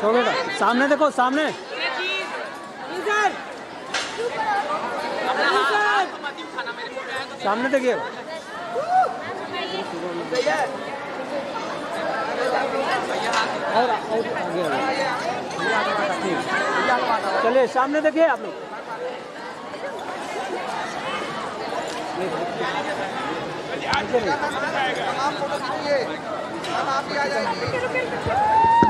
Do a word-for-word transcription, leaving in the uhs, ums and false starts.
थोड़ा सामने देखो, सामने सामने देखिए। और आगे चलिए, सामने देखिए आप लोग। आप फोटो खींचिए, हम आप ही आ जाएंगे।